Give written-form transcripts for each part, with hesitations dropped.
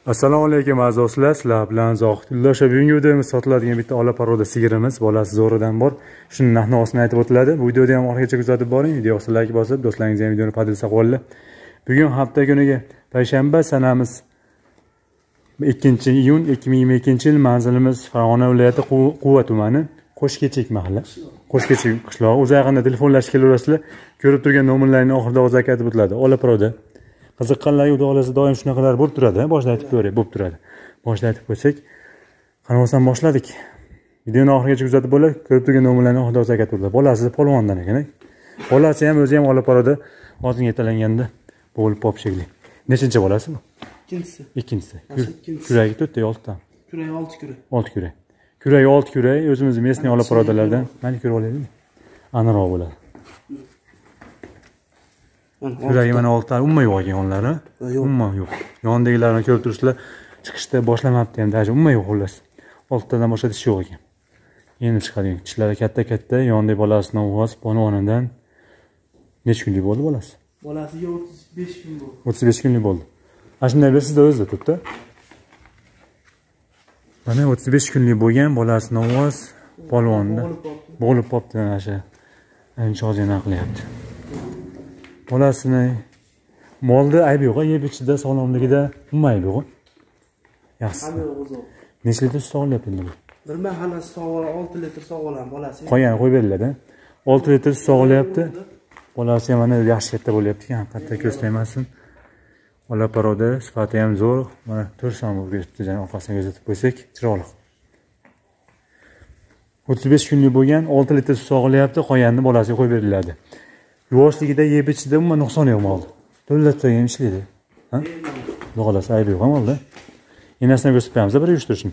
Assalomu alaykum aziz do'stlar, sizlar bilan Zohidullo. Bugungi videomizda sotiladigan bitta ola paroda sigirimiz, bolasi zo'ridan bor. Shuni narx-navosini aytib o'tiladi. Bu videoni ham oxirigacha kuzatib boring. Videoga like bosib, do'stlaringiz ham videoni paydalansa qo'yinglar. Bugun hafta kuniga payshanba, sanamiz 2-iyun 2022-yil. Manzilimiz Farg'ona viloyati Quva tumani, Qo'shkechik mahalla. Qo'shkechik qishlog'i. O'z yaqinda telefonlashib kelaverasizlar. Ko'rib turgan nomerlarni oxirida o'zi aytib o'tiladi. Ola paroda qiziqqanlar xudo xolasa doim shunaqalar bo'lib turadi. Boshida aytib ko'ray, bo'lib turadi. Boshida aytib qo'ysak, qanavosdan boshladik. Videoni oxirigacha kuzatib bo'lib, ko'rib turgan nomerlarni oxirida o'zi aytib o'tiladi. Bolasi polvondan ekan. Bolasi ham o'zi ham ola paroda hozir yetalanganda bo'lib qolib shekilli. Nechinchi bolasi bu? Ikkinchisi. Kuragi 4 ta 6 ta. Kuragi 6 kurak. 6 kurak. Kuragi 6 kurak, o'zimiz местный ola parodalardan. Mana ko'rib olaylik. Aniqroq bo'ladi. Kuragi mana 6 ta umuman yo'q ekan onlari. Umuman yo'q. Yondagilarni ko'rib turibsizlar, chiqishda boshlamabdi ham, даже umuman yo'q xullas. 6 tadan boshqa tish yo'q ekan. Endi chiqadigan tishlari katta-katta, yonda bolasidan o'g'az, polvonidan necha kunlik bo'ldi bolasi? Bolasiga 35 kun bo'ldi. 35 kunlik bo'ldi. Ana shunday sizda o'zida turibdi. Mana 35 kunlik bo'lgan bolasidan o'g'az, polvonda bo'lib qopti ana shu. Ancha ozgina qilyapti. Bolasini molda aybi yo'q, yeb ichida, sog'lomligida umuman aybi yo'q. Yaxshi. Necha litr suv sog'layapti endi bu? Bir mahalla sog'oladi, 6 litr sog'oladi bolasi. Qo'ygan qo'yib beriladi. 6 litr suv sog'layapti. Bolasi ham mana yaxshi katta bo'lyapti, haqiqatda ko'z tegmasin. Ola paroda sifati ham zo'r. Mana 4 son bo'lib ketibdi, yana orqasiga kuzatib qo'ysak, chiroyli. 35 kunlik bo'lgan 6 litr suv sog'layapti, qolganini bolasiga qo'yib beriladi. Yoshligida yeb ichida umuman nuqsoni yo'q molda. To'llatsa ham ishlaydi. Ha? Xudo xolasa aybi yo'q molda. Enasini ko'rsatib beramiz, bir yuyishtirishni.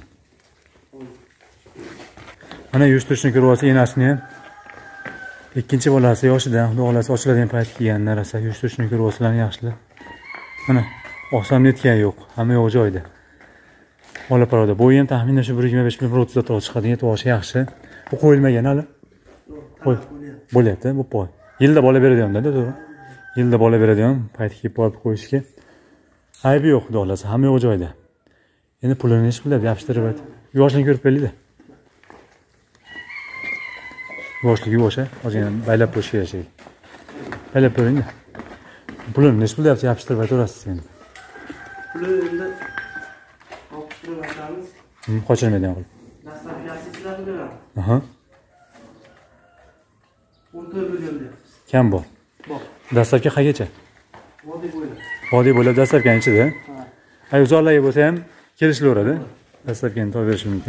Mana yuyishtirishni ko'rib olsa, enasini ham ikkinchi bolasi yoshidan, xudo xolasa ochiladigan payt kelganlar rosa yuyishtirishni ko'rib olsalar yaxshilab. Mana oqsam netgan yo'q, hamma yo'q joyida. Ola paroda bo'yi ham taxminan shu 125 mm 30 atrof chiqadigan to'g'ri yaxshi. Bu qo'yilmagan hali. Qo'y. Bo'lyapti, bu poy. Yilda bola beradigan-da, to'g'ri. Yilda bola beradigan, payti kelib olib qo'yishga aybi yo'q, xudo xolasa, hamma yo'q joyida. Endi pulini ish biladi, yopishtirib ayt. Yoshligini ko'rib beringlar. Yoshligi o'sha, ozgina baylab qo'yish kerak. Baylab ko'ring. Pulini ish bilyapti, yopishtirib aytaverasiz endi. Puli endi olishtirib aytamiz. Qochirmaydigan qilib. Dastlabki asistlarni beramiz. Aha. 14 million deyapmiz. Kam bor. Bor. Dastlabki qaygacha? Vodiy bo'ylab. Vodiy bo'ylab dastlabki ichida. Ha. Uzorlarga bo'lsa ham kelishilaveradi. Dastlabkini to'y berish mumkin.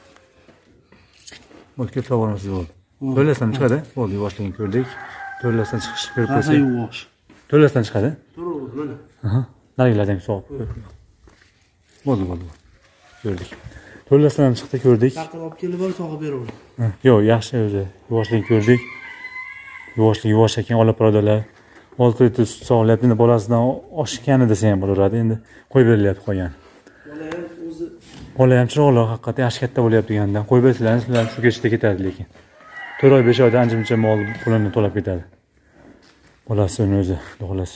Bu ko'plab boramiz bo'ldi. To'lasdan chiqadi. Bo'ldi, boshligini ko'rdik. To'lasdan chiqish ko'rib qo'ysak. To'lasdan chiqadi. To'g'ri, mana. Aha. Narigilardan so'q. Bo'ldi. Ko'rdik. To'lasdan ham chiqdi, ko'rdik. Taqir olib kelib bor, sog'ib beraver. Yo'q, yaxshi o'zi. Yoshligini ko'rdik. Yoshlik yosh ekan, ola parodalar. 6 litr sut sog'layapti. Endi bolasidan oshgani desa ham bo'laveradi. Endi qo'yib berilyapti qolgan. Bola ham chiroyli, haqiqatda yaxshi katta bo'lyapti degandan. Qo'yib bersalaringiz, sizlar shu kechda ketadi lekin. 4 oy 5 oyda ancha-muncha mol pulini to'lab ketadi. Bolasini o'zi, xudo xolasa.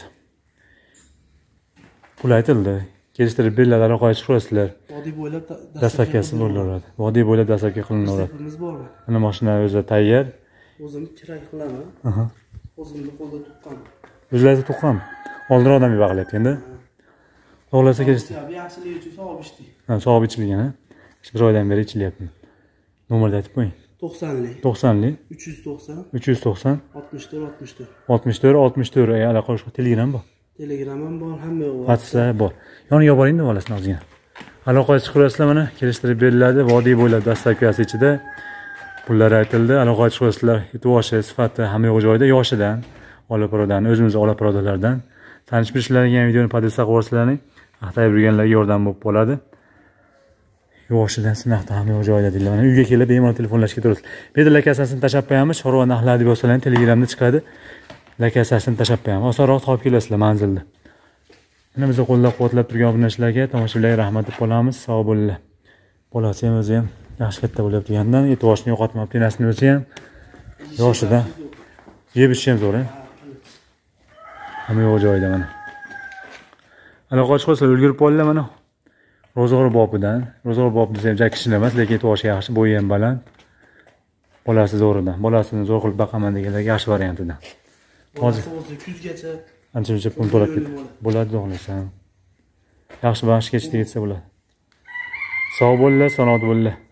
Pul aytildi. Kelishtirib beriladi, aloqaga chiqasizlar. Vodiy bo'ylab dastlabkasi bo'laveradi. Vodiy bo'ylab dastlabki qilinaveradi. Dastlabkimiz bormi? Mana mashina o'zi tayyor. O'zim kerak qilaman. Aha. O'zimni qo'lda tuqqan. O'zlaringiz tuqqan. Oldin odamga bog'layapti endi. Xohlasa kelishdi. Yaxshilik uchun sog'ib ichdik. Ha, sog'ib ichilgan, ha. Bir oydan beri ichilyapti. Nomerni aytib qo'ying. 90lik. 90lik. 390. 390. 64. 64. Aloqa qilish Telegram bor. Telegram ham bor, hamma yo'q. WhatsApp bor. Yoniga boring-da bolasini ozgina. Aloqaga chiqarasizlar mana, kelishtirib beriladi. Vodiy bo'ylab dastlabkasi ichida pullar aytildi. Aloqaga chiqarasizlar. E'tiboshi, sifati hamma yo'q joyida. Yoshidan, ola parodan, o'zimiz ola parodalardan tanishib bilishlaringiz ham videoni podpis qilib qo'yinglar. Aqtayib yurganlarga yordam bo'lib qoladi. Yoshidan sinaqda hamma yo'q joyida deydilar. Mana uyga kelib bemalol telefonlashga turasiz. Bu yerda lokasiyasini tashab qo'yamiz. Chorva narxlari deb yozsalar Telegramda chiqadi. Lokasiyasini tashab qo'yamiz. Osonroq topib kelasizlar manzilda. Mana bizni qo'llab-quvvatlab turgan obunachilarga, tomoshabinlarga rahmat deb qolamiz. Sog' bo'linglar. Bolasi ham o'zi ham yaxshi katta bo'lyapti degandan, e'tiborini yo'qotmabdi. Enasini o'zi ham yoshidan yeb ichish ham zo'r, hamma yo'q joyida mana. Aloqa chiqsa ulgurib qoldilar mana. ro'zg'or bobidan. Ro'zg'or bob desa ham kichkina emas, lekin toshi yaxshi, bo'yi ham baland. Bolasi zo'ridan. Bolasini zo'r qilib baqaman deganlarga yaxshi variantidan. Hozir kuzgacha Ancha-muncha pul to'lab ketdi. Bo'ladi, xohlasam. Yaxshi baxsh kechdi ketsa bo'ladi. Sog' bo'linglar, salomat bo'linglar.